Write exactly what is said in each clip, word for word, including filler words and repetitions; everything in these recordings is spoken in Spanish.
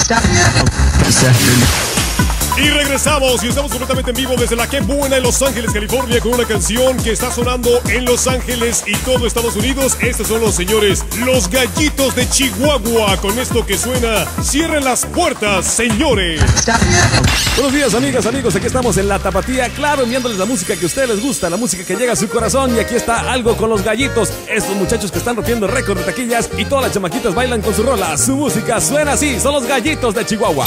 Y regresamos y estamos completamente en vivo desde la Qué Buena en Los Ángeles, California, con una canción que está sonando en Los Ángeles y todo Estados Unidos. Estos son los señores Los Gallitos de Chihuahua, con esto que suena Cierren las puertas, señores. Buenos días, amigas, amigos, aquí estamos en La Tapatía, claro, enviándoles la música que a ustedes les gusta, la música que llega a su corazón. Y aquí está algo con Los Gallitos, estos muchachos que están rompiendo récord de taquillas y todas las chamaquitas bailan con su rola. Su música suena así, son Los Gallitos de Chihuahua.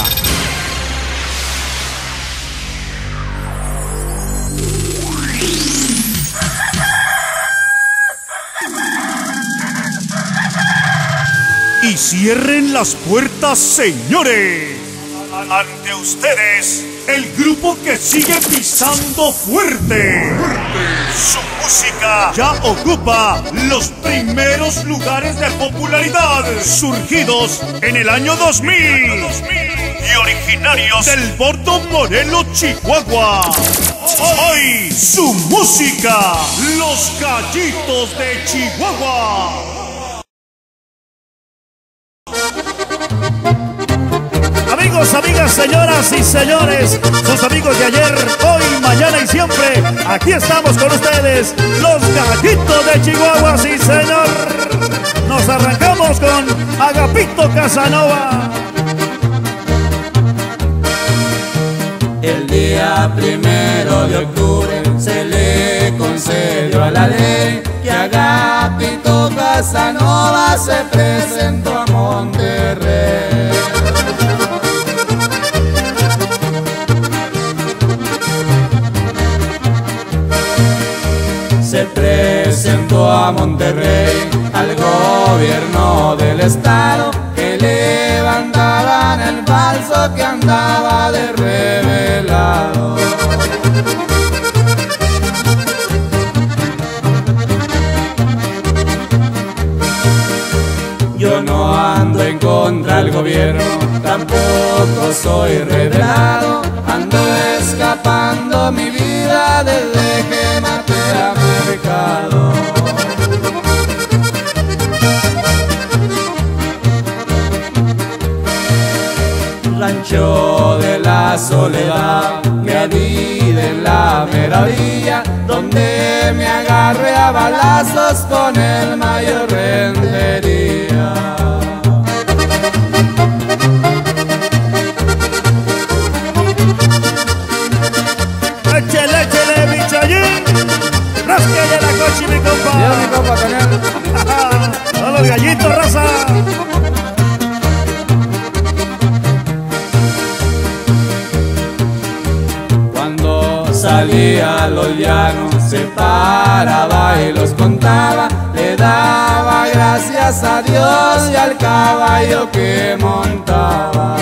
Y cierren las puertas, señores. Ante ustedes, el grupo que sigue pisando fuerte. Su música ya ocupa los primeros lugares de popularidad, surgidos en el año dos mil y originarios del Bordo Morelos, Chihuahua. Hoy, su música, Los Gallitos de Chihuahua. Amigos, amigas, señoras y señores, sus amigos de ayer, hoy, mañana y siempre, aquí estamos con ustedes, Los Gallitos de Chihuahua, sí señor. Nos arrancamos con Agapito Casanova. El día primero de octubre se le concedió a la ley que Agapito Casanova se presentó a Monterrey. Se presentó a Monterrey al gobierno del estado, que levantaban el falso que andaba de revelado. Yo no ando en contra del gobierno, tampoco soy revelado, ando escapando mi vida desde que maté a Mercado. Rancho de la Soledad, que vive en la meravilla, donde me agarré a balazos con el mayor Rentería. Échele, échele, bichallín, rasquele la coche, mi compa. Ya, mi compa, también. Son los gallitos, raza. Salía a los llanos, se paraba y los contaba, le daba gracias a Dios y al caballo que montaba.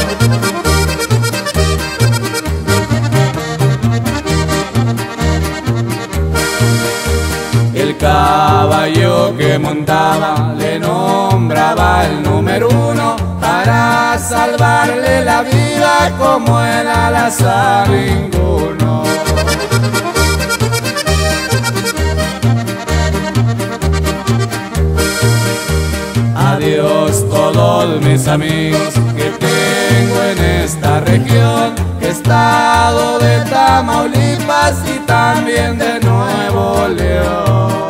El caballo que montaba le nombraba el número uno para salvarle la vida como el alazar ninguno. Adiós todos mis amigos que tengo en esta región, estado de Tamaulipas y también de Nuevo León.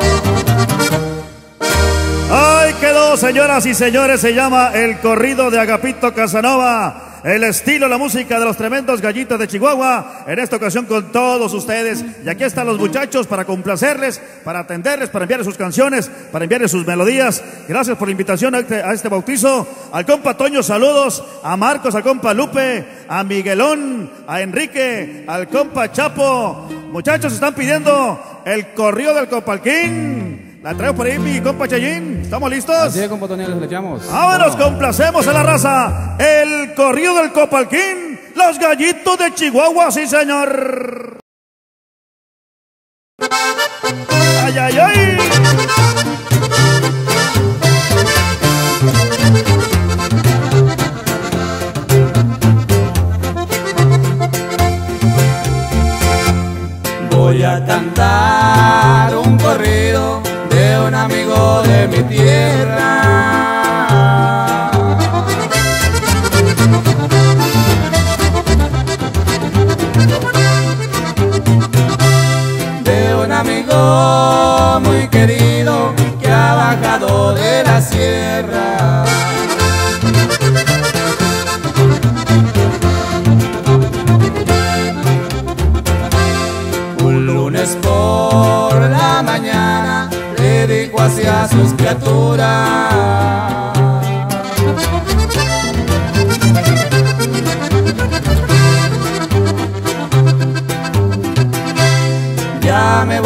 Ay, quedó, señoras y señores, se llama El Corrido de Agapito Casanova. El estilo, la música de los tremendos Gallitos de Chihuahua, en esta ocasión con todos ustedes. Y aquí están los muchachos para complacerles, para atenderles, para enviarles sus canciones, para enviarles sus melodías. Gracias por la invitación a este, a este bautizo. Al compa Toño, saludos. A Marcos, al compa Lupe, a Miguelón, a Enrique, al compa Chapo. Muchachos, están pidiendo El Corrido del Copalquín. La traigo por ahí mi compa Chayín. ¿Estamos listos? Así es, compa Tony, les echamos. Vámonos, complacemos a la raza. El Corrido del Copalquín, Los Gallitos de Chihuahua, sí señor. Ay, ay, ay. Voy a cantar un corrido de un amigo de mi tierra.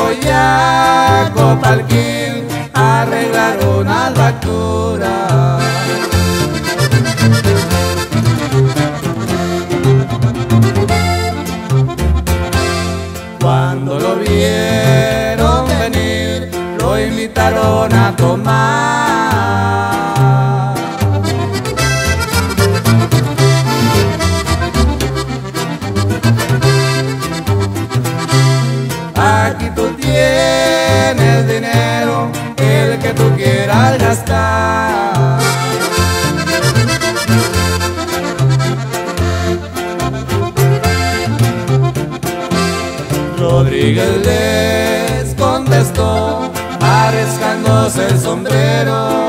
voy a Copalquín a arreglar unas facturas. Cuando lo vieron venir, lo invitaron a tomar. Aquí tú tienes dinero, el que tú quieras gastar. Rodríguez les contestó, arriscándose el sombrero.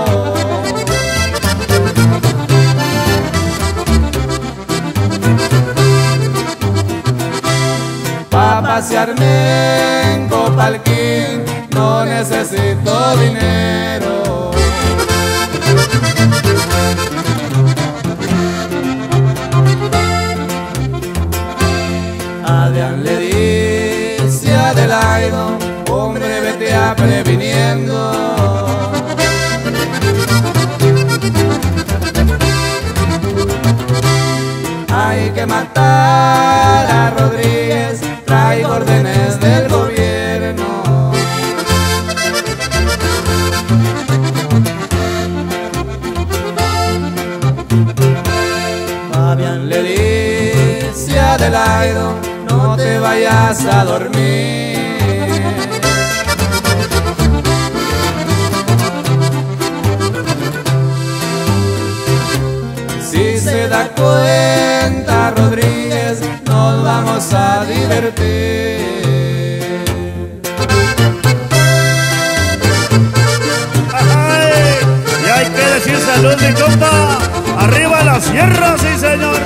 Pa' pasearme en Copalquín no necesito dinero. Adrián le dice a Adelaide, hombre, vete a previniendo. Hay que matar a Rodríguez, trae órdenes del gobierno. Fabián le dice a Adelaide, no te vayas a dormir. Si se da cuenta Rodríguez, nos vamos a divertir. ¡Ay! Y hay que decir salud, mi compa. Arriba la sierra, sí señor.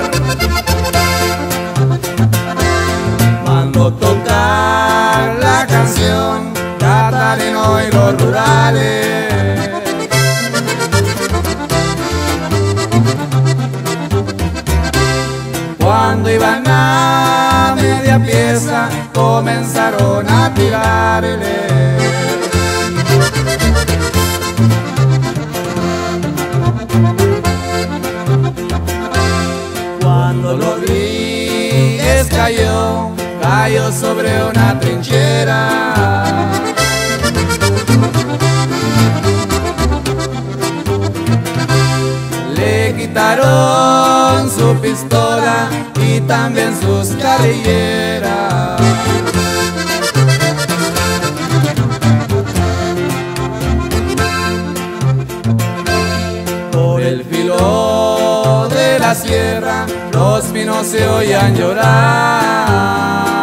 Mando tocar la canción Catarino y los rurales. Cuando iban a media pieza, comenzaron a tirarle. Cuando Rodríguez cayó, cayó sobre una trinchera. Le quitaron su pistola y también sus carrilleras. Por el filo de la sierra, los pinos se oían llorar.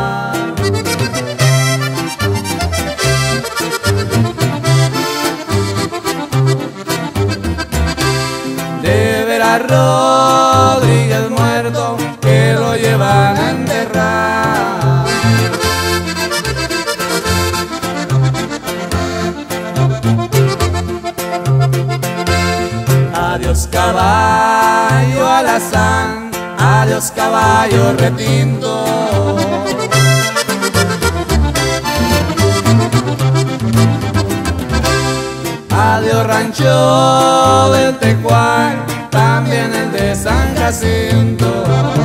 De ver a Rodríguez muerto, que lo llevan a enterrar. Adiós caballo alazán, adiós caballo retinto. Adiós rancho del Tecuán, también el de San Jacinto.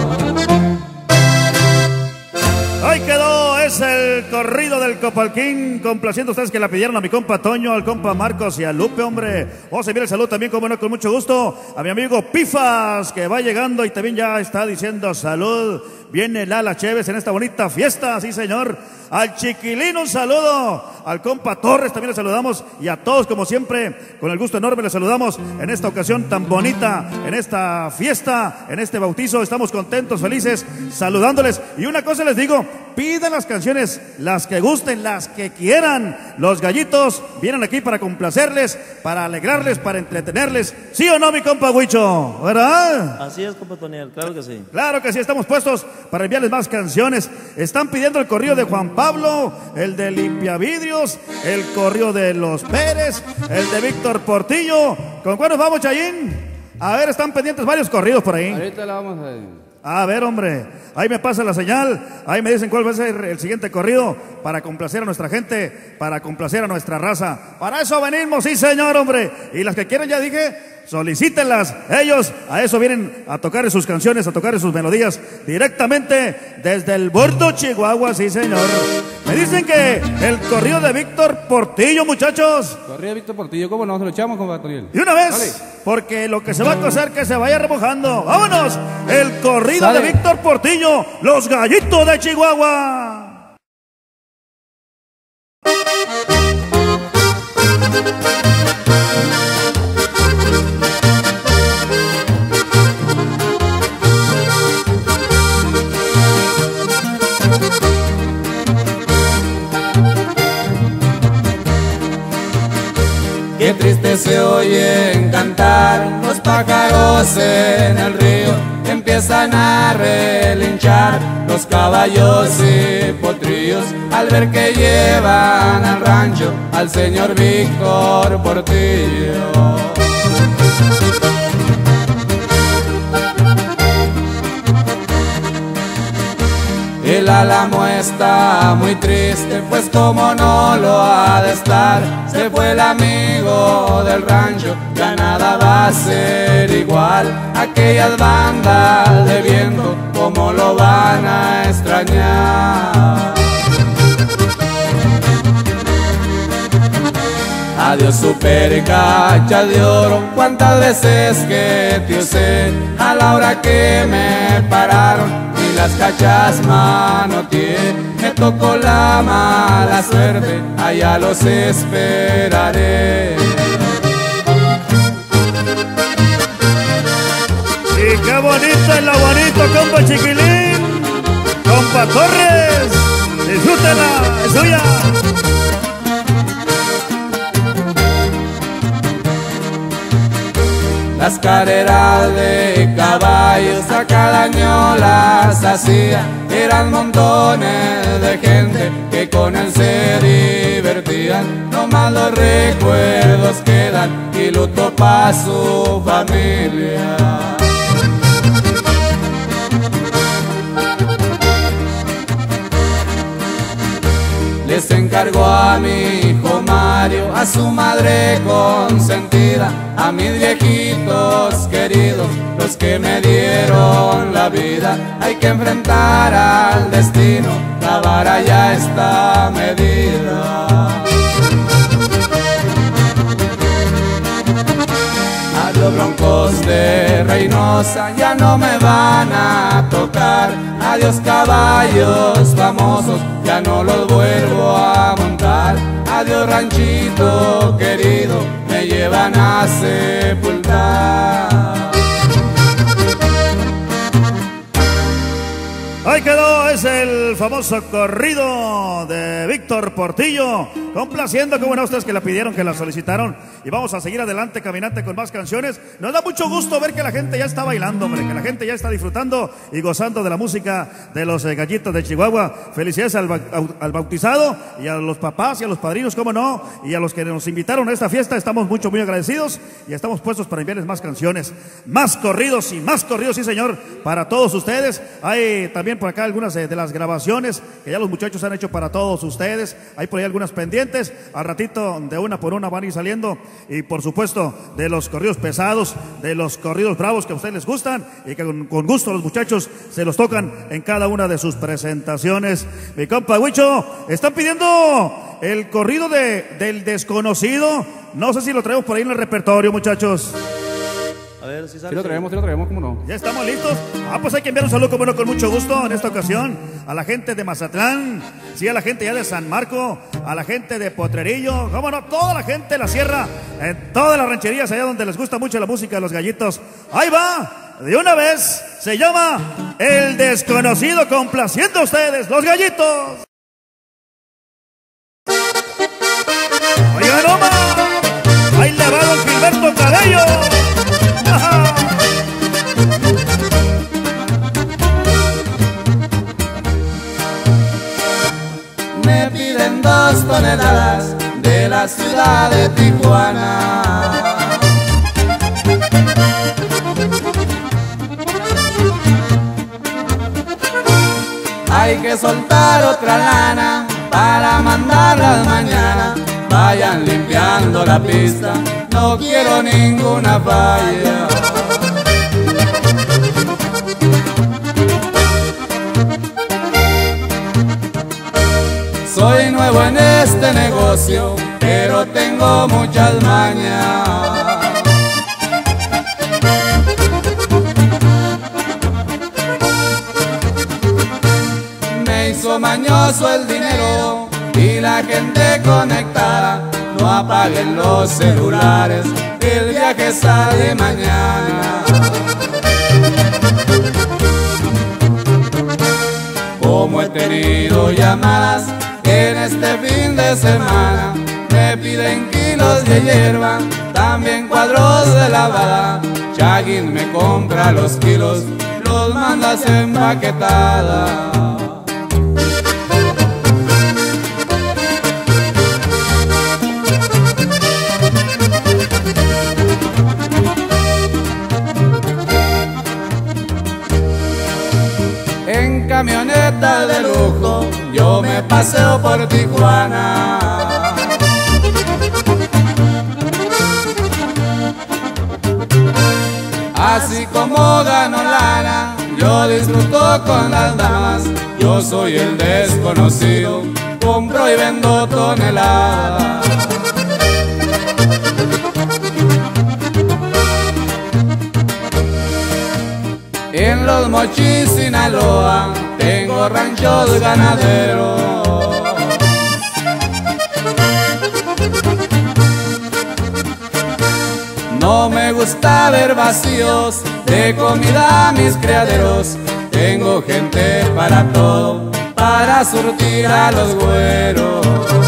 Ahí quedó, es el corrido del Copalquín, complaciendo a ustedes que la pidieron a mi compa Toño, al compa Marcos y a Lupe, hombre. Vamos a enviar el saludo también, como no, con mucho gusto, a mi amigo Pifas, que va llegando y también ya está diciendo salud. Viene Lala Chévez en esta bonita fiesta, sí señor. Al Chiquilín un saludo, al compa Torres también le saludamos y a todos como siempre, con el gusto enorme les saludamos en esta ocasión tan bonita, en esta fiesta, en este bautizo. Estamos contentos, felices, saludándoles. Y una cosa les digo, pidan las canciones, las que gusten, las que quieran. Los gallitos vienen aquí para complacerles, para alegrarles, para entretenerles. ¿Sí o no, mi compa Huicho? ¿Verdad? Así es, compa Toniel, claro que sí. Claro que sí, estamos puestos para enviarles más canciones. Están pidiendo el corrido de Juan Pablo, el de Limpiavidrios, el corrido de Los Pérez, el de Víctor Portillo. ¿Con cuál nos vamos, Chayín? A ver, están pendientes varios corridos por ahí. Ahorita la vamos a... A ver, hombre, ahí me pasa la señal, ahí me dicen cuál va a ser el siguiente corrido para complacer a nuestra gente, para complacer a nuestra raza. Para eso venimos, sí señor, hombre. Y las que quieran, ya dije, solicítenlas. Ellos a eso vienen, a tocar sus canciones, a tocar sus melodías directamente desde el Bordo, Chihuahua, sí señor. Me dicen que el corrido de Víctor Portillo, muchachos. Corrido de Víctor Portillo, ¿cómo nos lo echamos, compadre Toriel? Y una vez, Dale. porque lo que se va a cocer que se vaya remojando. ¡Vámonos! El corrido Sale. de Víctor Portillo, los gallitos de Chihuahua. Qué triste se oyen cantar los pájaros en el río, empiezan a relinchar los caballos y potrillos al ver que llevan al rancho al señor Víctor Portillo. El álamo está muy triste, pues como no lo ha de estar, se fue el amigo del rancho, ya nada va a ser igual. Aquellas bandas de viento, como lo van a extrañar. Adiós super cacha de oro, cuántas veces que te usé a la hora que me pararon y las cachas manoteé. Me tocó la mala suerte, allá los esperaré. Y qué bonito es lo bonito, compa Chiquilín, compa Torres, disfrútela, es suya. Las carreras de caballos a cada año las hacía, eran montones de gente que con él se divertían. No más los recuerdos quedan y luto pa' su familia. Les encargo a mi hijo Mario, a su madre consentida, a mis viejitos queridos, los que me dieron la vida. Hay que enfrentar al destino, la vara ya está medida. Adiós broncos de Reynosa, ya no me van a tocar. Adiós caballos famosos, ya no los vuelvo a montar. Adiós ranchito querido, me llevan a sepultar. Ahí quedó, es el famoso corrido de Víctor Portillo, complaciendo, como no, ustedes que la pidieron, que la solicitaron. Y vamos a seguir adelante, caminante, con más canciones. Nos da mucho gusto ver que la gente ya está bailando, hombre, que la gente ya está disfrutando y gozando de la música de los eh, gallitos de Chihuahua. Felicidades al, al bautizado y a los papás y a los padrinos, cómo no, y a los que nos invitaron a esta fiesta. Estamos mucho, muy agradecidos y estamos puestos para enviarles más canciones, más corridos y más corridos, sí señor, para todos ustedes. Hay también por acá algunas de, de las grabaciones que ya los muchachos han hecho para todos ustedes. Hay por ahí algunas pendientes, al ratito de una por una van a ir saliendo. Y por supuesto de los corridos pesados, de los corridos bravos que a ustedes les gustan y que con, con gusto los muchachos se los tocan en cada una de sus presentaciones. Mi compa Huicho, están pidiendo el corrido de, del desconocido. No sé si lo traemos por ahí en el repertorio, muchachos. A ver si sale. Si lo traemos, si lo traemos, ¿cómo no? ¿Ya estamos listos? Ah, pues hay que enviar un saludo, como no, con mucho gusto en esta ocasión a la gente de Mazatlán, sí, a la gente ya de San Marco, a la gente de Potrerillo, cómo no, toda la gente de la sierra, en todas las rancherías allá donde les gusta mucho la música de los gallitos. Ahí va, de una vez, se llama El Desconocido, complaciendo a ustedes, los gallitos. Oigan, nomás, ahí le va don Gilberto Cabello. Me piden dos toneladas de la ciudad de Tijuana. Hay que soltar otra lana para mandarlas mañana. Vayan limpiando la pista, no quiero ninguna falla. Soy nuevo en este negocio, pero tengo muchas mañas. Me hizo mañoso el dinero y la gente conectada. No apaguen los celulares, el viaje sale mañana. Como he tenido llamadas en este fin de semana, me piden kilos de hierba, también cuadros de lavada. Chaguín me compra los kilos, los mandas empaquetada. En camioneta de lujo yo me paseo por Tijuana. Así como gano lana, yo disfruto con las damas. Yo soy el desconocido, compro y vendo toneladas. En Los Mochis, Sinaloa, tengo ranchos ganaderos. No me gusta ver vacíos de comida mis criaderos. Tengo gente para todo, para surtir a los güeros.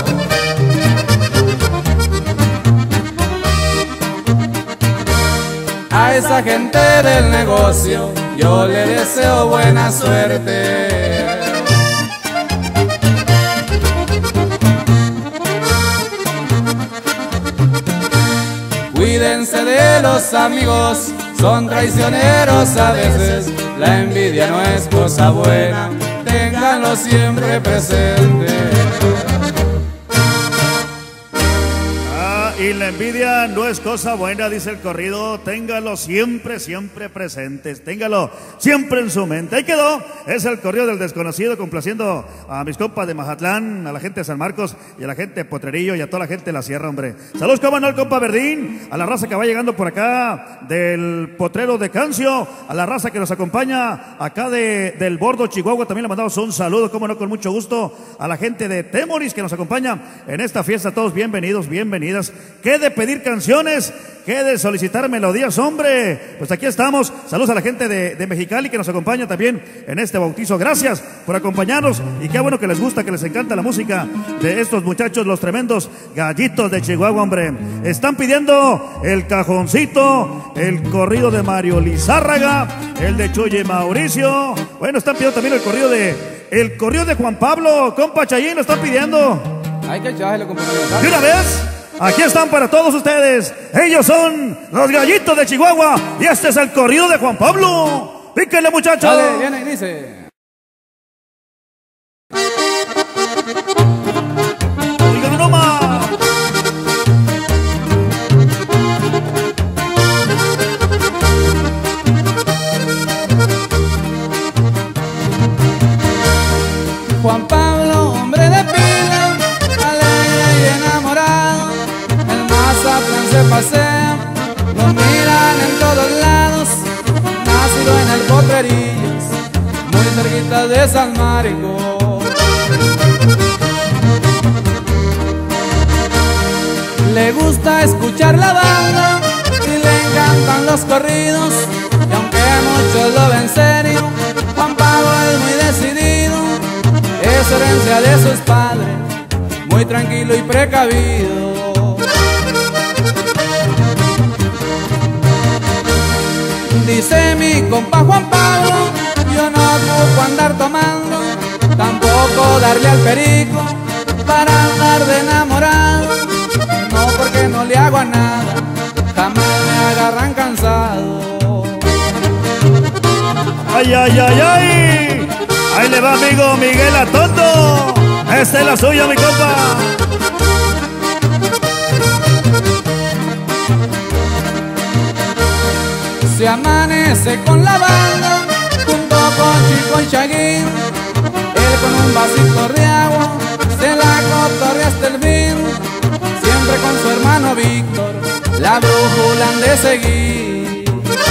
A esa gente del negocio yo le deseo buena suerte. Cuídense de los amigos, son traicioneros a veces. La envidia no es cosa buena, ténganlo siempre presente. Y la envidia no es cosa buena, dice el corrido. Téngalo siempre, siempre presentes. Téngalo siempre en su mente. Ahí quedó. Es el corrido del desconocido, complaciendo a mis compas de Mazatlán, a la gente de San Marcos y a la gente de Potrerillo y a toda la gente de la Sierra, hombre. Saludos, cómo no, al compa Verdín, a la raza que va llegando por acá del Potrero de Cancio, a la raza que nos acompaña acá de, del Bordo, Chihuahua. También le mandamos un saludo, cómo no, con mucho gusto, a la gente de Temoris que nos acompaña en esta fiesta. Todos bienvenidos, bienvenidas. ¿Qué de pedir canciones? ¿Qué de solicitar melodías, hombre? Pues aquí estamos. Saludos a la gente de, de Mexicali que nos acompaña también en este bautizo. Gracias por acompañarnos y qué bueno que les gusta, que les encanta la música de estos muchachos, los tremendos gallitos de Chihuahua, hombre. Están pidiendo el cajoncito, el corrido de Mario Lizárraga, el de Chuy Mauricio. Bueno, están pidiendo también el corrido de el corrido de Juan Pablo, compa Chayín, lo están pidiendo. Hay que echarle, compañero. ¿De una vez? Aquí están para todos ustedes. Ellos son los gallitos de Chihuahua y este es el corrido de Juan Pablo. Píquenle, muchachos. Dale, viene y dice. Oigan nomás. Juan Pablo, hombre de pila, alegre y enamorado, el Mazatlán se pasea, lo miran en todos lados, nacido en el Potrerillos, muy cerquita de San Marcos. Le gusta escuchar la banda y le encantan los corridos, y aunque muchos lo ven serio, Juan Pablo es muy decidido. Es herencia de sus padres, muy tranquilo y precavido. Dice mi compa Juan Pablo, yo no ocupo andar tomando, tampoco darle al perico para andar de enamorado. No, porque no le hago a nada, jamás me agarran cansado. ¡Ay, ay, ay, ay! Ahí le va, amigo Miguel Atondo. Esta es la suya, mi compa. Se amanece con la banda, junto con Chico y Chaguín. Él con un vasito de agua se la cotorrea hasta el fin. Siempre con su hermano Víctor, la brújula han de seguir.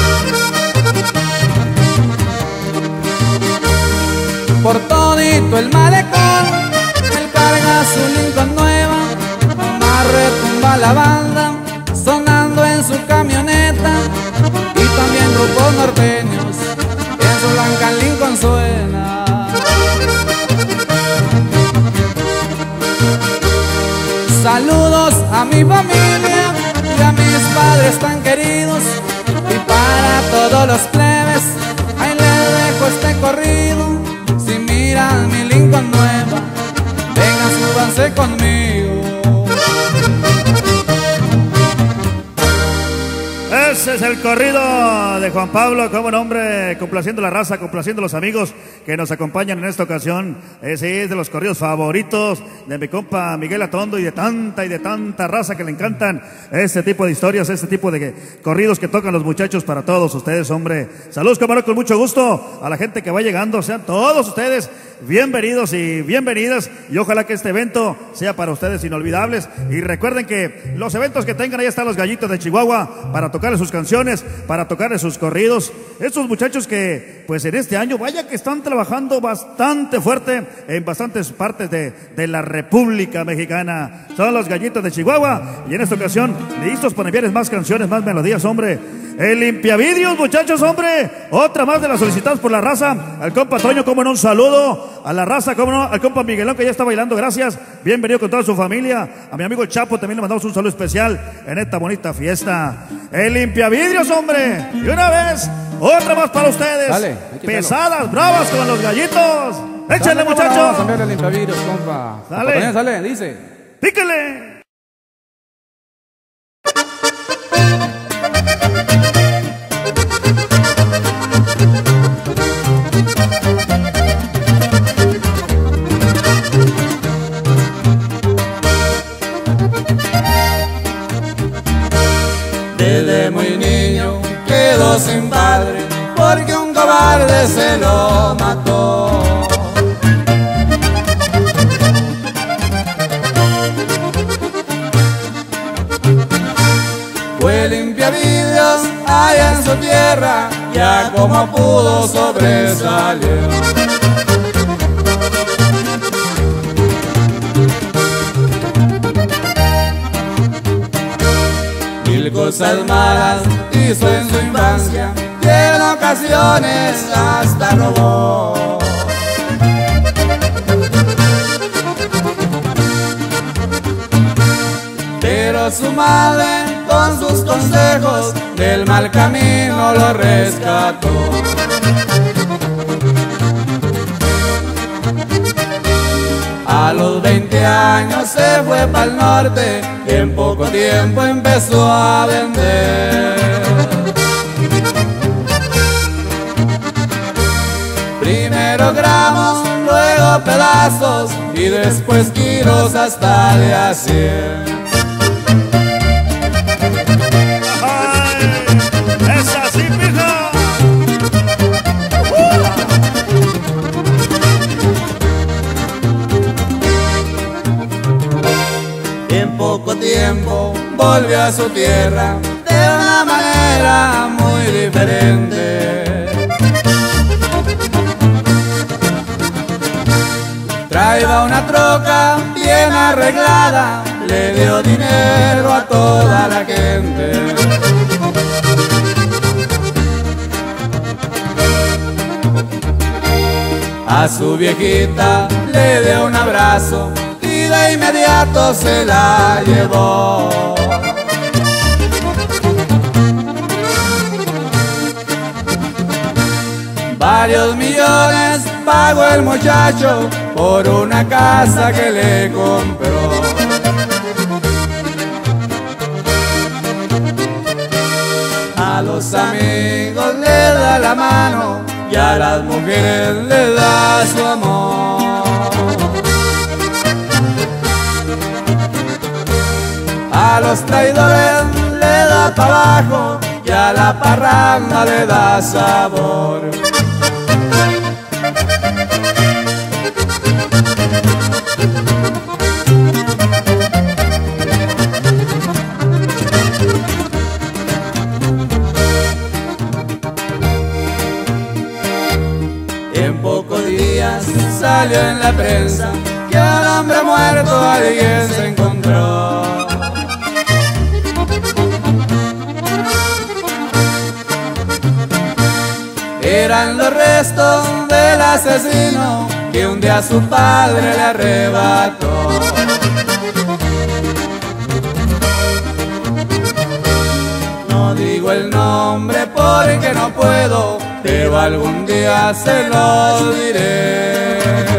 Por todito el malecón, él carga su Lincoln nueva. Más retumba la banda, sonando en su camioneta. Y también grupos norteños, en su blanca Lincoln suena. Saludos a mi familia y a mis padres tan queridos. Y para todos los plebes, ahí les dejo este corrido. Si miran mi Lincoln nueva, vengan, súbanse conmigo. Ese es el corrido de Juan Pablo, como nombre, complaciendo la raza, complaciendo los amigos que nos acompañan en esta ocasión. Ese es de los corridos favoritos de mi compa Miguel Atondo y de tanta y de tanta raza que le encantan este tipo de historias, este tipo de corridos que tocan los muchachos para todos ustedes, hombre. Saludos, camarón, con mucho gusto a la gente que va llegando, sean todos ustedes bienvenidos y bienvenidas, y ojalá que este evento sea para ustedes inolvidables. Y recuerden que los eventos que tengan, ahí están los gallitos de Chihuahua para tocarles sus canciones, para tocarles sus corridos. Estos muchachos que pues en este año vaya que están trabajando bastante fuerte en bastantes partes de, de la República Mexicana. Son los gallitos de Chihuahua y en esta ocasión listos para enviarles más canciones, más melodías, hombre. El limpiavidrios, muchachos, hombre. Otra más de las solicitadas por la raza. Al compa Toño, como no, un saludo a la raza, como no, al compa Miguelón, que ya está bailando, gracias. Bienvenido con toda su familia. A mi amigo el Chapo también le mandamos un saludo especial en esta bonita fiesta. El limpiavidrios, hombre. Y una vez, otra más para ustedes. Dale, pesadas, bravas con los gallitos. Échale, muchachos. Vamos a cambiarle el limpiavidrios, compa. Dale. Sale, dice. Píquele. Desde muy niño quedó sin padre porque un cobarde se lo mató. Fue limpiavidrios allá en su tierra, ya como pudo sobresalió. Mil cosas malas hizo en su infancia y en ocasiones hasta robó. Pero su madre con sus consejos del mal camino lo rescató. A los veinte años se fue pa'l norte y en poco tiempo empezó a vender. Primero gramos, luego pedazos y después kilos hasta de a cien. ¡Es así, pija! En poco tiempo volvió a su tierra de una manera muy diferente. Traía una troca bien arreglada, le dio dinero a toda la gente. A su viejita le dio un abrazo y de inmediato se la llevó. Varios millones pagó el muchacho por una casa que le compró. A los amigos le da la mano y a las mujeres les da su amor. A los traidores le da para abajo y a la parranda le da sabor. En pocos días salió en la prensa que al hombre muerto alguien se encontró. Eran los restos del asesino que un día a su padre le arrebató. No digo el nombre porque no puedo, pero algún día se lo diré.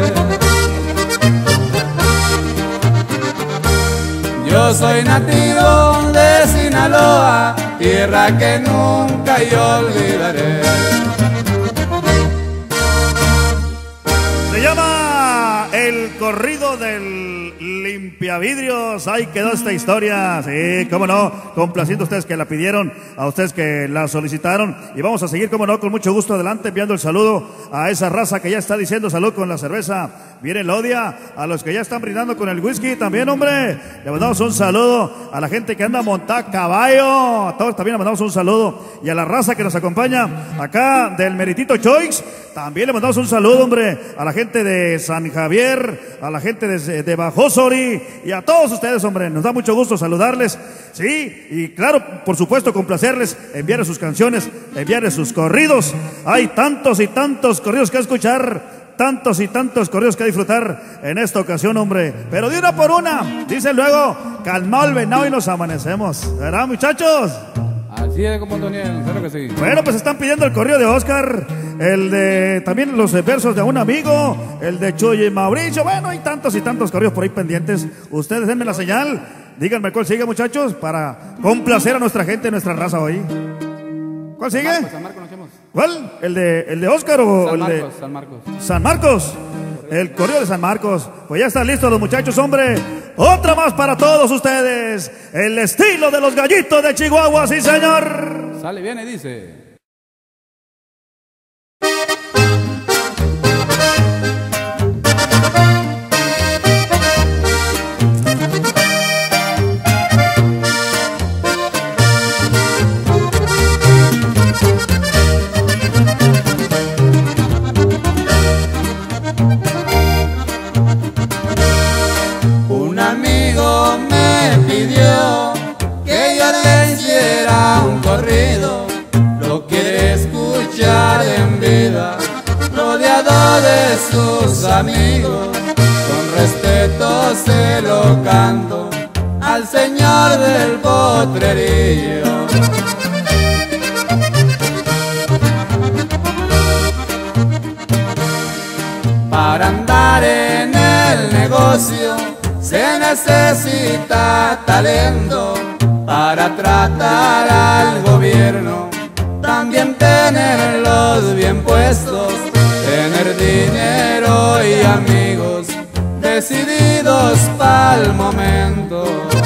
Yo soy nativo de Sinaloa, tierra que nunca yo olvidaré. Se llama El Corrido del Limpiavidrios. Ahí quedó esta historia. Sí, cómo no, complaciendo a ustedes que la pidieron, a ustedes que la solicitaron. Y vamos a seguir, cómo no, con mucho gusto adelante, enviando el saludo a esa raza que ya está diciendo salud con la cerveza. Viene el odia, a los que ya están brindando con el whisky también, hombre. Le mandamos un saludo a la gente que anda montada a caballo. A todos también le mandamos un saludo. Y a la raza que nos acompaña acá del Meritito Choice, también le mandamos un saludo, hombre. A la gente de San Javier, a la gente de, de Bajosori y a todos ustedes, hombre. Nos da mucho gusto saludarles. Sí, y claro, por supuesto, complacerles, enviarles sus canciones, enviarles sus corridos. Hay tantos y tantos corridos que escuchar. Tantos y tantos corridos que disfrutar en esta ocasión, hombre. Pero de una por una, dice luego, calmado el venado y nos amanecemos. ¿Verdad, muchachos? Así es, como Antoniel, claro que sí. Bueno, pues están pidiendo el corrido de Oscar, el de también los versos de un amigo, el de Chuy y Mauricio. Bueno, hay tantos y tantos corridos por ahí pendientes. Ustedes denme la señal, díganme cuál sigue, muchachos, para complacer a nuestra gente, nuestra raza hoy. ¿Cuál sigue? San Marcos, San Marcos, nos echamos. ¿Cuál? ¿El de, el de Oscar o San el de Marcos, San Marcos? San Marcos. El correo de San Marcos. Pues ya están listos los muchachos, hombre. Otra más para todos ustedes. El estilo de los gallitos de Chihuahua, sí, señor. Sale, viene, dice. Un amigo me pidió que yo le hiciera un corrido, lo quiere escuchar en vida, rodeado de sus amigos. Con respeto se lo canto al señor del potrerillo. Para andar en el negocio se necesita talento, para tratar al gobierno, también tenerlos bien puestos, tener dinero y amigos decididos pa'l momento.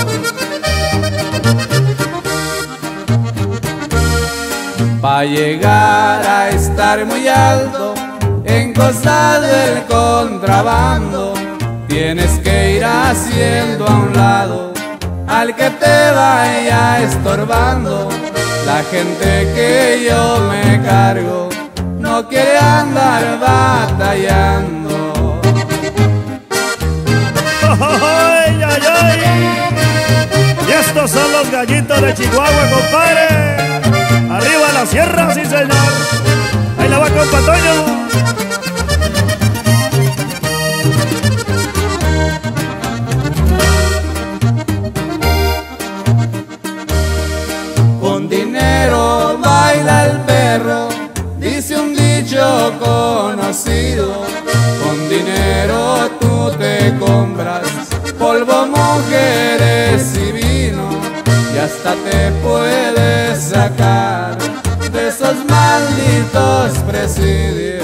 Pa' llegar a estar muy alto en cosas del contrabando, tienes que ir haciendo a un lado al que te vaya estorbando. La gente que yo me cargo no quiere andar batallando. ¡Ay, ay, ay! Y estos son los gallitos de Chihuahua, compadre. Arriba la sierra, sí, señor. Ahí la va, compa Toño. Con dinero baila el perro, dice un dicho conocido. Con dinero tú te compras polvo, mujeres y vino, y hasta te puedes sacar de esos malditos gallitos presidio.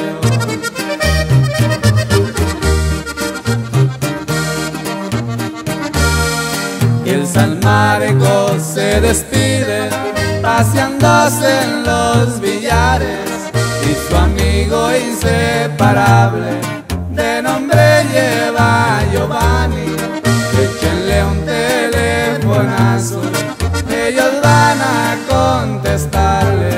Y el San Marcos se despide paseándose en los billares, y su amigo inseparable de nombre lleva Giovanni. Échenle un telefonazo, ellos van a contestarle.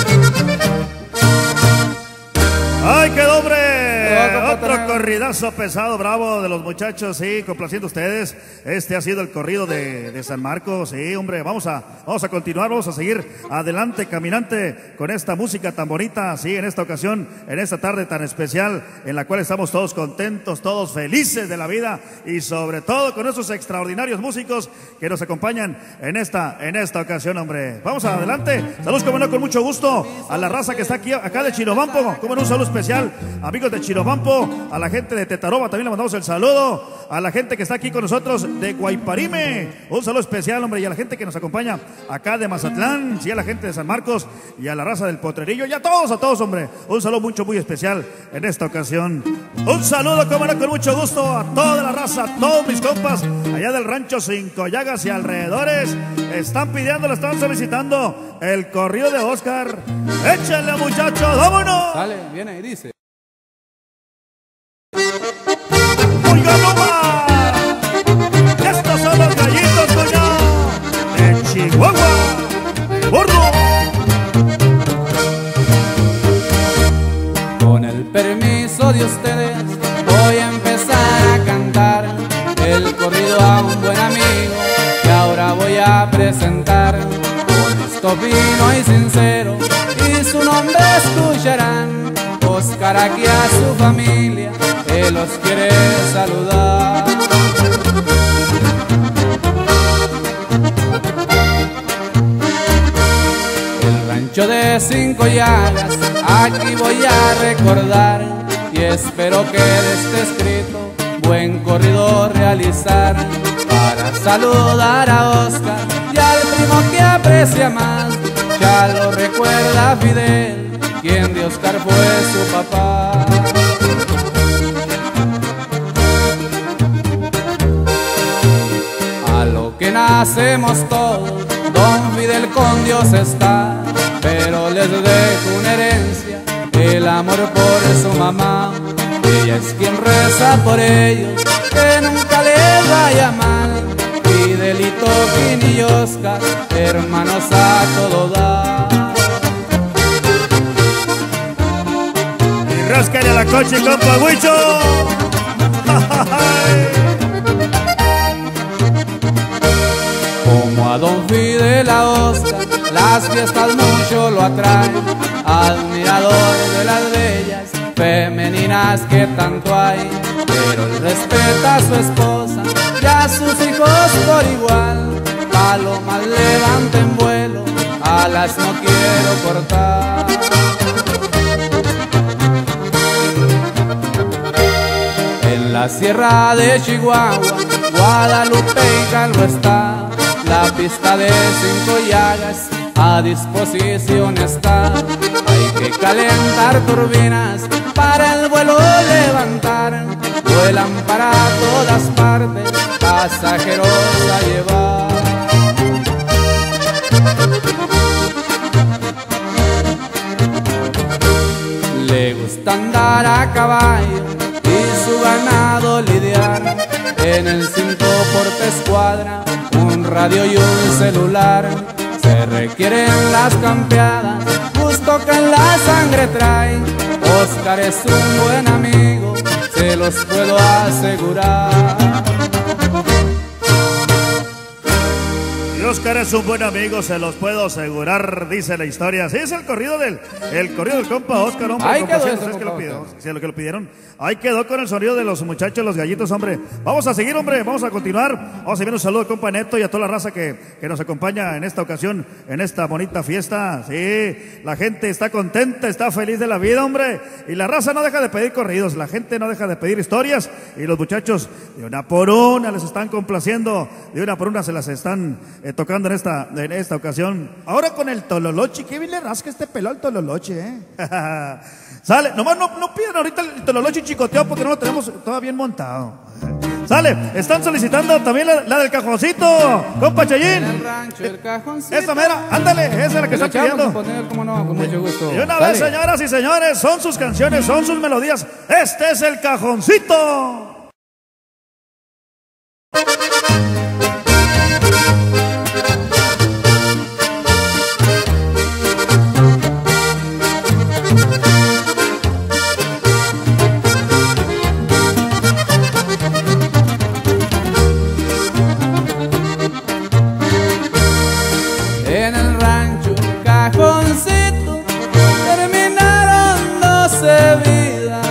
¡Ay, qué hombre! Otro corridazo pesado, bravo de los muchachos, sí, complaciendo a ustedes. Este ha sido el corrido de, de San Marcos, sí, hombre, vamos a, vamos a continuar, vamos a seguir adelante, caminante, con esta música tan bonita, sí, en esta ocasión, en esta tarde tan especial, en la cual estamos todos contentos, todos felices de la vida, y sobre todo con esos extraordinarios músicos que nos acompañan en esta, en esta ocasión, hombre. Vamos adelante, saludos, como no, con mucho gusto, a la raza que está aquí, acá de Chirobampo, como no, un saludo especial, amigos de Chirobampo, a la gente de Tetaroba también le mandamos el saludo, a la gente que está aquí con nosotros de Guayparime, un saludo especial, hombre, y a la gente que nos acompaña acá de Mazatlán, sí, a la gente de San Marcos y a la raza del Potrerillo, y a todos, a todos, hombre, un saludo mucho, muy especial en esta ocasión. Un saludo, como no, con mucho gusto a toda la raza, a todos mis compas allá del rancho Cinco Llagas y alrededores, están pidiendo, le están solicitando el corrido de Oscar. Échenle, muchachos, vámonos. Sale, viene y dice. ¡Oiga, Loma! Estos son los gallitos, cuñado, de Chihuahua, de Bordo. Con el permiso de ustedes voy a empezar a cantar el corrido a un buen amigo que ahora voy a presentar. Honesto, fino y sincero, y su nombre escucharán. Oscar, aquí a su familia, él los quiere saludar. El rancho de Cinco Llagas, aquí voy a recordar, y espero que de este escrito buen corrido realizar, para saludar a Oscar y al primo que aprecia más. Ya lo recuerda Fidel, quien de Oscar fue su papá. A lo que nacemos todos, don Fidel con Dios está, pero les dejo una herencia, el amor por su mamá. Ella es quien reza por ellos, que nunca les vaya mal. Fidelito, Fini y Oscar, hermanos a todo dar. Y ráscale a la coche, compa Huicho. Como a don Fidel, a Oscar, las fiestas mucho lo atraen, admirador de las bellas femeninas que tanto hay, pero él respeta a su esposa y a sus hijos por igual. Palomas levanten vuelo, alas no quiero cortar. En la sierra de Chihuahua, Guadalupe y Calvo está, la pista de Cinco Llagas a disposición está. Hay que calentar turbinas para el vuelo levantar, vuelan para todas partes, pasajeros a llevar. Le gusta andar a caballo y su ganado lidiar, en el cinco porta escuadra, un radio y un celular. Se requieren las campeadas, justo que en la sangre trae. Oscar es un buen amigo, se los puedo asegurar. Y Oscar es un buen amigo, se los puedo asegurar, dice la historia. Sí, es el corrido del, el corrido del compa Oscar, hombre. Ahí quedó eso, ¿Ustedes que lo pidieron? Sí, lo que lo pidieron. Ahí quedó con el sonido de los muchachos, los gallitos, hombre. Vamos a seguir, hombre, vamos a continuar. Vamos a enviar un saludo al compa Neto y a toda la raza que, que nos acompaña en esta ocasión, en esta bonita fiesta. Sí, la gente está contenta, está feliz de la vida, hombre. Y la raza no deja de pedir corridos, la gente no deja de pedir historias. Y los muchachos, de una por una, les están complaciendo, de una por una se las están eh, tocando. tocando en esta, en esta ocasión. Ahora con el Tololoche, qué bien le rasca este pelo al Tololoche, ¿eh? Sale, nomás no, no piden ahorita el Tololoche chicoteo porque no lo tenemos todavía bien montado. Sale, están solicitando también la, la del cajoncito, compa Chayín. En el rancho, el cajoncito. Esa mera, ándale, esa es la que Te está la echamos pidiendo. a poner, cómo no, con mucho gusto. Y una Dale. vez, señoras y señores, son sus canciones, son sus melodías. Este es el cajoncito. En el rancho, el cajoncito, terminaron doce vidas.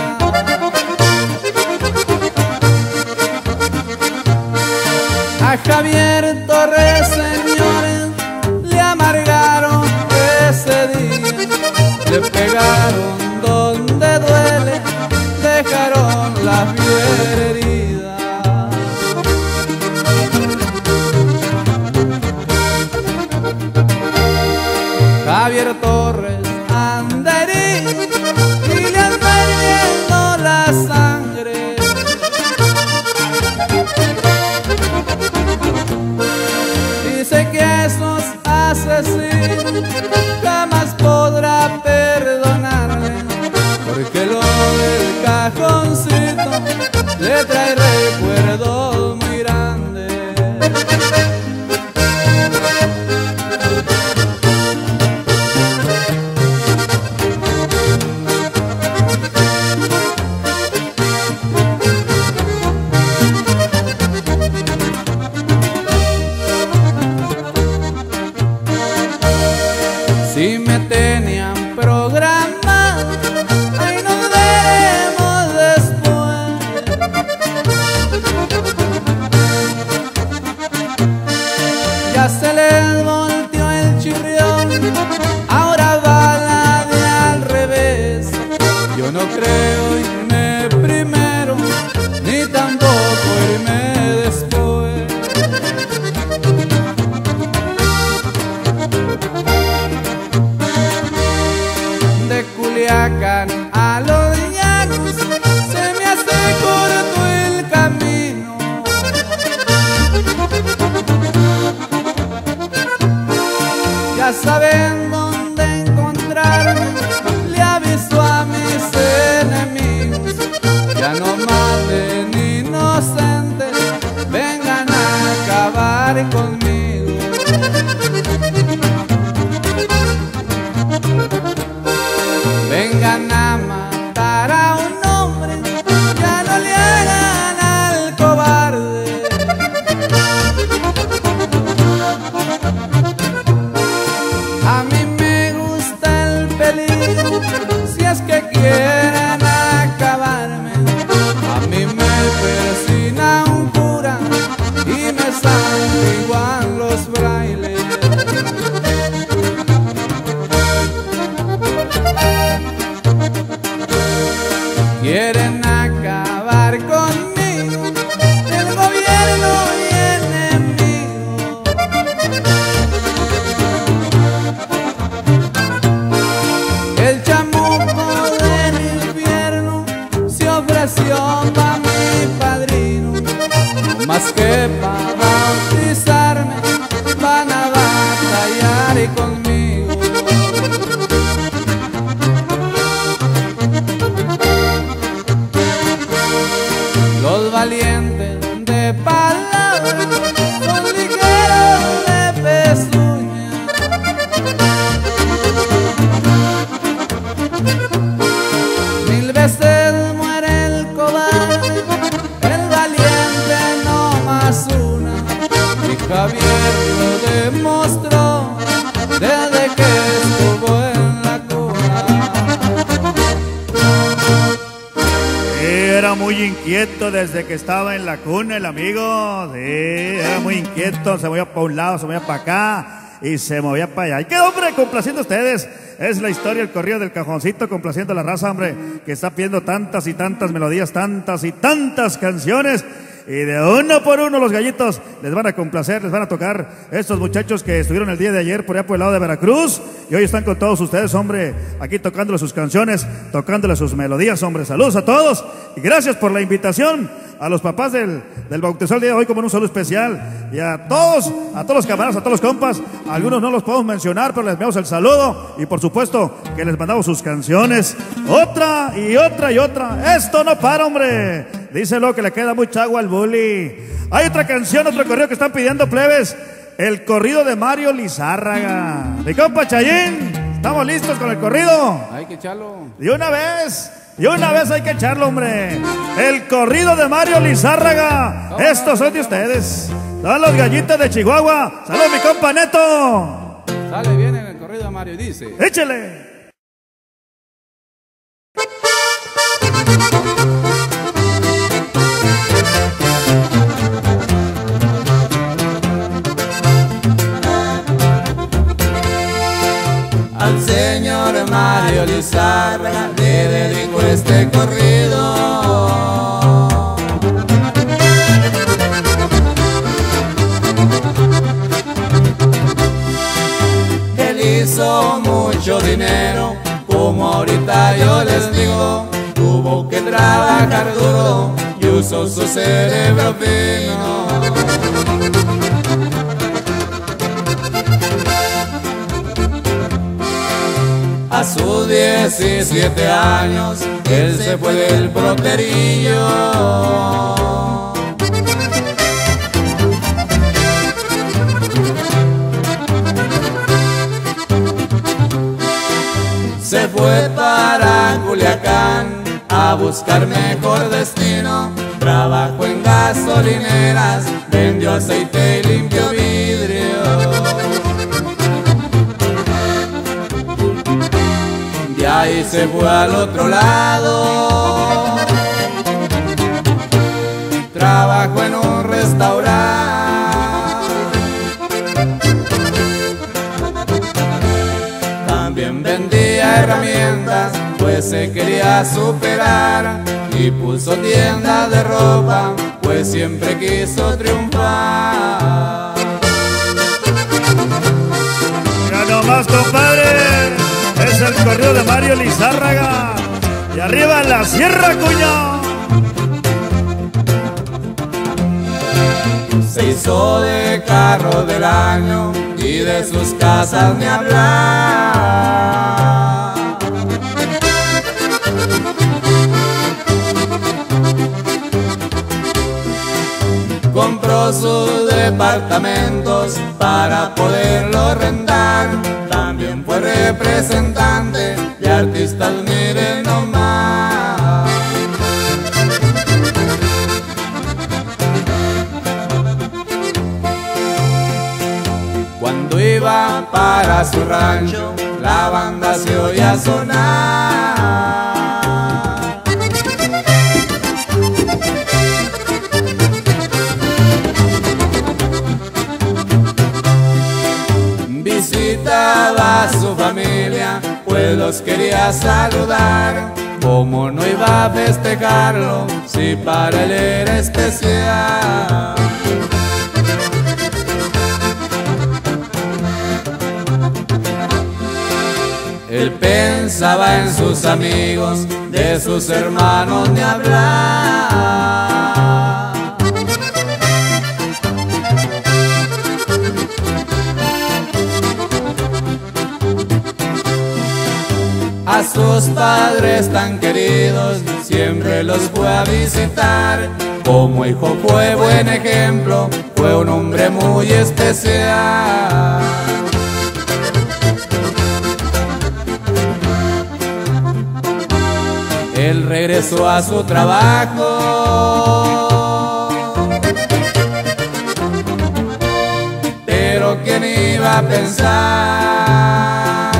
A Javier Torres, señores, le amargaron ese día. Le pegaron donde duele, dejaron las piel heridas. Javier Torres anda herido y le anda hirviendo la sangre. Dice que esos asesinos jamás podrá perdonarle, porque lo del cajoncito le trae recuerdos muy grandes. Si me tenían programado, ahí nos veremos después. Ya se les volteó el chirrión, ahora va la de al revés. Yo no creo irme primero, ni tampoco irme después. De Culiacán a los llanos se me hace corto el camino. Ya saben dónde encontrarme, le aviso a mis enemigos. Ya no maten inocentes, vengan a acabar conmigo. Vengan a matar a un hombre, ya no le hagan al cobarde. A mí me gusta el peligro, si es que quieren acabarme. A mí me persina un cura y me santiguan los frailes. Quieren acabar conmigo, el gobierno y enemigo. El chamuco del infierno se ofreció pa' mi padrino, no más que pa' bautizarme, van a batallar conmigo. Los valientes de palabra son ligeros de pezuña. Mil veces muere el cobarde, el valiente no más una. Y Javier lo demostró desde que estuvo en la cuna. Era muy inquieto desde que estaba en la cuna el amigo. Sí, era muy inquieto, se movía para un lado, se movía para acá y se movía para allá. Y qué hombre, complaciendo a ustedes. Es la historia, el corrido del cajoncito, complaciendo a la raza, hombre, que está pidiendo tantas y tantas melodías, tantas y tantas canciones. Y de uno por uno los gallitos les van a complacer, les van a tocar estos muchachos que estuvieron el día de ayer por allá por el lado de Veracruz y hoy están con todos ustedes, hombre, aquí tocándole sus canciones, tocándole sus melodías, hombre. Saludos a todos y gracias por la invitación a los papás del, del bautizado el día de hoy, como en un saludo especial, y a todos, a todos los camaradas, a todos los compas. Algunos no los podemos mencionar, pero les enviamos el saludo y por supuesto que les mandamos sus canciones, otra y otra y otra. Esto no para, hombre. Díselo que le queda mucha agua al bully. Hay otra canción, otro corrido que están pidiendo, plebes, el corrido de Mario Lizárraga. Mi compa Chayín, estamos listos con el corrido. Hay que echarlo. De una vez. Y una vez hay que echarlo, hombre. El corrido de Mario Lizárraga. No, Estos son de ustedes. Son los gallitos de Chihuahua. Saludos, mi compa Neto. Sale bien en el corrido de Mario y dice: Échele. al señor Mario Lizárraga le dedico este corrido. Él hizo mucho dinero, como ahorita yo les digo, tuvo que trabajar duro y usó su cerebro fino. A sus diecisiete años, él se fue del broterillo. Se fue para Culiacán a buscar mejor destino. Trabajó en gasolineras, vendió aceite y limpió vidrio. Y ahí se fue al otro lado, trabajó en un restaurante, también vendía herramientas, pues se quería superar, y puso tiendas de ropa, pues siempre quiso triunfar. Ya nomás, compadre, es el corrido de Mario Lizárraga. Y arriba en la sierra, cuño. Se hizo de carro del año y de sus casas ni hablar. Compró sus departamentos para poderlo rentar. También fue representante de artistas, miren nomás. Cuando iba para su rancho, la banda se oía sonar. Visitaba a su familia, pues los quería saludar. ¿Cómo no iba a festejarlo si para él era especial? Él pensaba en sus amigos, de sus hermanos ni hablar. A sus padres tan queridos siempre los fue a visitar. Como hijo fue buen ejemplo, fue un hombre muy especial. Él regresó a su trabajo, pero ¿quién iba a pensar?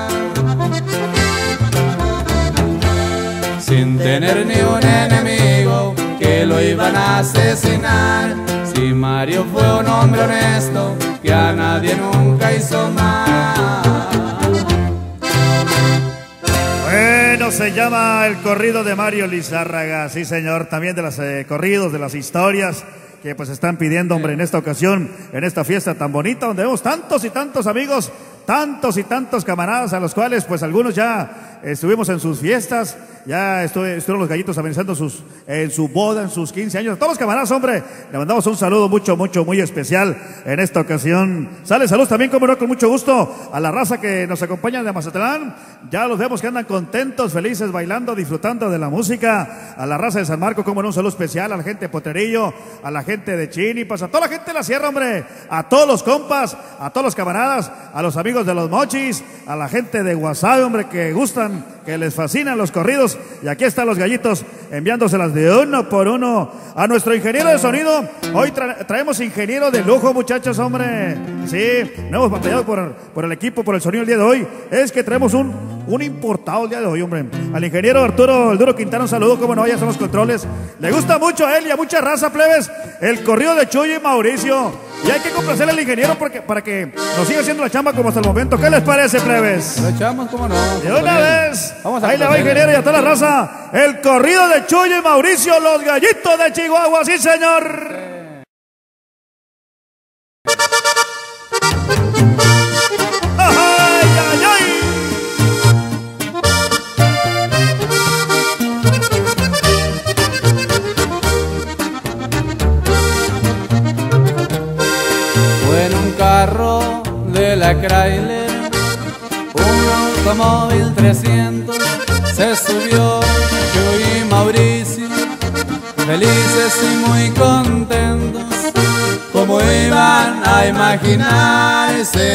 Sin tener ni un enemigo, que lo iban a asesinar. Si Mario fue un hombre honesto, que a nadie nunca hizo mal. Bueno, Bueno, se llama el corrido de Mario Lizárraga, sí señor, también de los eh, corridos, de las historias que pues están pidiendo, hombre, en esta ocasión, en esta fiesta tan bonita, donde vemos tantos y tantos amigos, tantos y tantos camaradas, a los cuales pues algunos ya estuvimos en sus fiestas, ya estuve, estuvieron los gallitos amenizando sus, en su boda, en sus quince años. A todos los camaradas, hombre, le mandamos un saludo mucho, mucho, muy especial en esta ocasión. Sale saludos también, como no, con mucho gusto, a la raza que nos acompaña de Mazatlán. Ya los vemos que andan contentos, felices, bailando, disfrutando de la música. A la raza de San Marco, como no, un saludo especial a la gente de Potrerillo, a la gente de Chinipas, a toda la gente de la sierra, hombre, a todos los compas, a todos los camaradas, a los amigos de los Mochis, a la gente de Guasave, hombre, que gustan, que les fascinan los corridos. Y aquí están los gallitos enviándoselas de uno por uno a nuestro ingeniero de sonido. Hoy tra traemos ingeniero de lujo, muchachos, hombre. Sí, no hemos batallado por, por el equipo, por el sonido el día de hoy. Es que traemos un, un importado el día de hoy, hombre. Al ingeniero Arturo El Duro Quintana, un saludo, como no, ya son los controles. Le gusta mucho a él y a mucha raza, plebes, el corrido de Chuy y Mauricio. Y hay que complacerle al ingeniero porque, para que nos siga haciendo la chamba como hasta el momento. ¿Qué les parece, plebes? Lo echamos, ¿cómo no? De una vez. Vamos a Ahí le va, ingeniero, y a toda la raza. El corrido de Chuy y Mauricio, los gallitos de Chihuahua, sí, señor. ¡Ay, ay, ay! Fue en un carro de la Chrysler, un automóvil trescientos, se subió yo y Mauricio, felices y muy contentos, como iban a imaginarse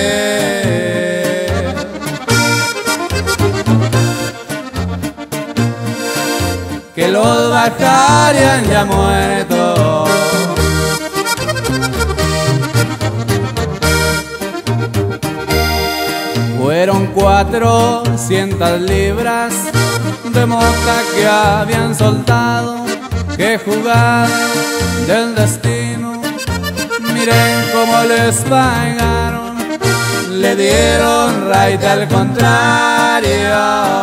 que los bajarían ya muertos. Fueron cuatrocientas libras de mota que habían soltado, que jugar del destino. Miren cómo les pagaron, le dieron right al contrario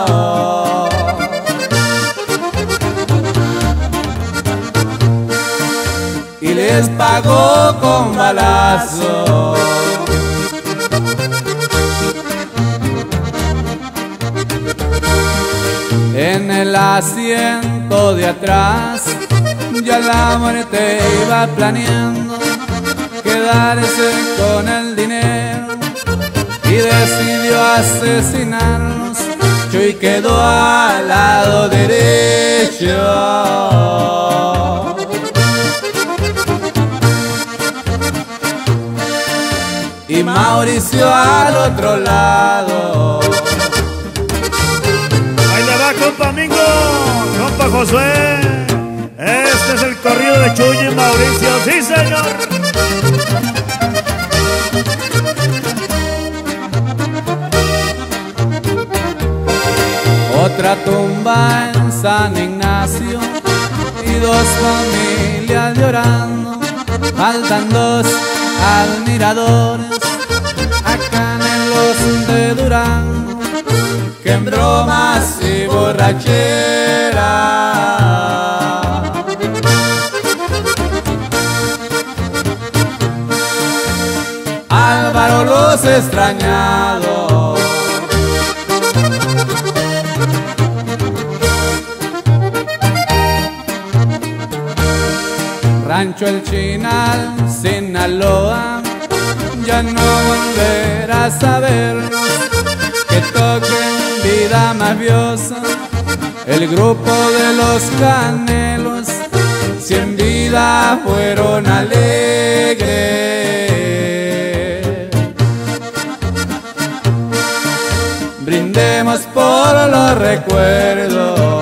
y les pagó con balazo. En el asiento de atrás ya la muerte iba planeando quedarse con el dinero y decidió asesinarnos. Chuy quedó al lado derecho y Mauricio al otro lado. Compa Mingo, compa Josué, este es el corrido de Chuy y Mauricio, sí señor. Otra tumba en San Ignacio y dos familias llorando, faltan dos admiradores acá en los de Durango, que en bromas y borrachera Álvaro los extrañados. Rancho El Chinal, Sinaloa, ya no volverás a verlos, que toquen vida mafiosa, el grupo de los Canelos, si en vida fueron alegres. Brindemos por los recuerdos.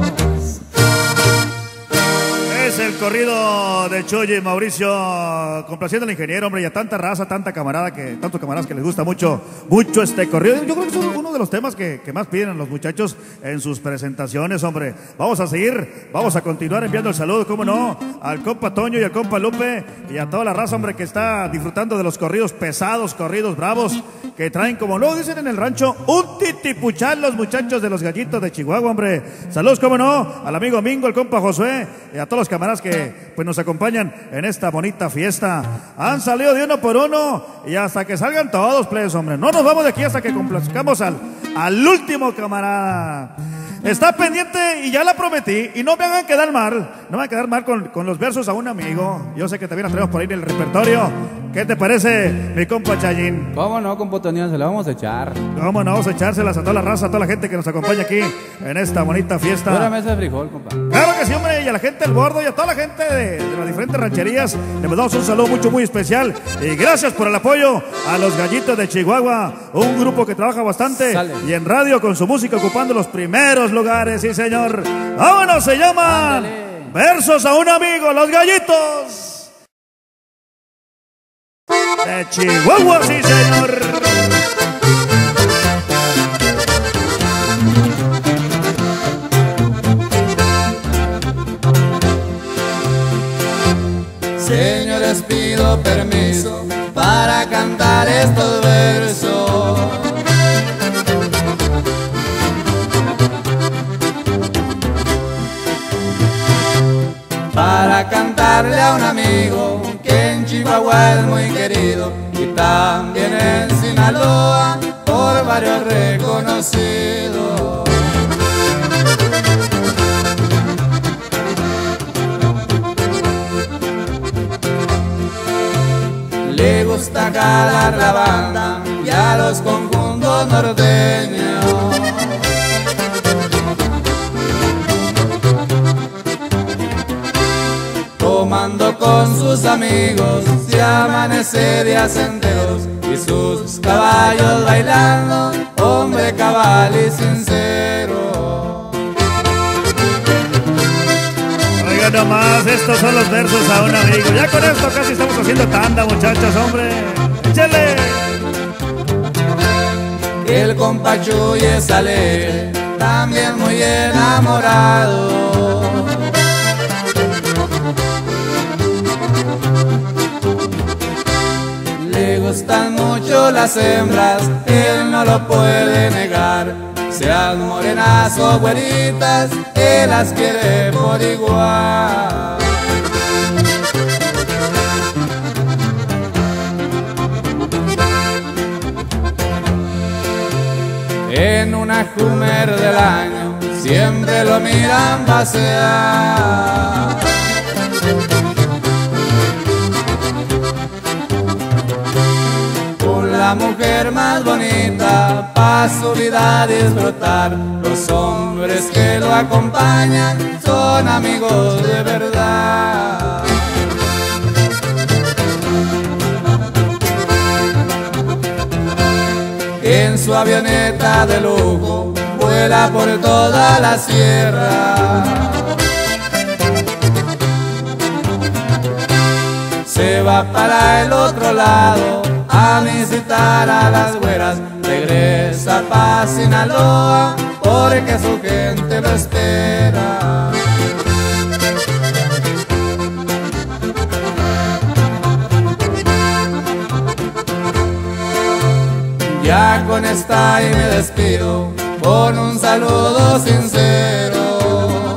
Es el corrido de Chuy y Mauricio, complaciendo al ingeniero, hombre, y a tanta raza, tanta camarada, que tantos camaradas que les gusta mucho, mucho este corrido. Yo creo que es uno de los temas que, que más piden los muchachos en sus presentaciones, hombre. Vamos a seguir, vamos a continuar enviando el saludo, cómo no, al compa Toño y al compa Lupe y a toda la raza, hombre, que está disfrutando de los corridos pesados, corridos bravos, que traen, como luego dicen en el rancho, un titipuchal los muchachos de los Gallitos de Chihuahua, hombre. Saludos, como no, al amigo Mingo, el compa Josué, y a todos los camaradas que pues nos acompañan en esta bonita fiesta. Han salido de uno por uno y hasta que salgan todos, plebes, hombre. No nos vamos de aquí hasta que complazcamos al, al último camarada. Está pendiente y ya la prometí. Y no me hagan quedar mal. No me hagan quedar mal con, con los versos a un amigo. Yo sé que también traemos por ahí en el repertorio. ¿Qué te parece, mi compa Chayín? ¿Cómo no, compa Toniel? Se la vamos a echar. ¿Cómo no? Vamos a echárselas a toda la raza, a toda la gente que nos acompaña aquí en esta bonita fiesta. Pura mesa de frijol, compa. Claro que sí, hombre. Y a la gente del bordo y a toda la gente de, de las diferentes rancherías le mandamos un saludo mucho, muy especial. Y gracias por el apoyo a los Gallitos de Chihuahua. Un grupo que trabaja bastante. Sale. Y en radio con su música ocupando los primeros lugares. Sí, señor. Vámonos, se llaman Ándale. Versos a un amigo, los Gallitos de Chihuahua, sí, señor. Señores, pido permiso para cantar estos versos. Para cantarle a un amigo que en Chihuahua es muy querido y también en Sinaloa por varios reconocidos. Le gusta calar la banda y a los conjuntos norteños. Tomando con sus amigos se amanece días enteros y sus caballos bailando, hombre cabal y sincero. Oiga nomás, estos son los versos a un amigo. Ya con esto casi estamos haciendo tanda, muchachos, hombre. ¡Échale! El compa Chuy es alegre, también muy enamorado. Le gustan mucho las hembras, él no lo puede negar. Sean morenas o güeritas, él las quiere por igual. En una Hummer del año siempre lo miran pasear. Con la mujer más bonita pa' su vida disfrutar. Los hombres que lo acompañan son amigos de verdad. En su avioneta de lujo vuela por toda la sierra. Se va para el otro lado a visitar a las güeras. Regresa pa' Sinaloa porque su gente lo espera. Ya con esta y me despido con un saludo sincero.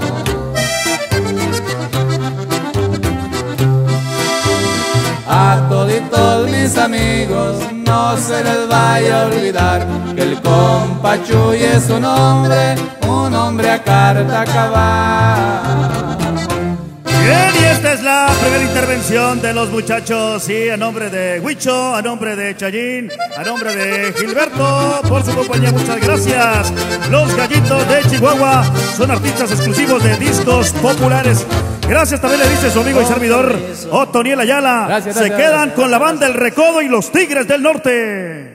A toditos mis amigos no se les vaya a olvidar que el compa Chuy es un hombre, un hombre a carta cabal. Bien, y esta es la primera intervención de los muchachos, sí, a nombre de Huicho, a nombre de Chayín, a nombre de Gilberto, por su compañía, muchas gracias. Los Gallitos de Chihuahua son artistas exclusivos de discos populares. Gracias también le dice su amigo y servidor Otoniel Ayala. Gracias, Se gracias, quedan gracias. con la banda El Recodo y los Tigres del Norte.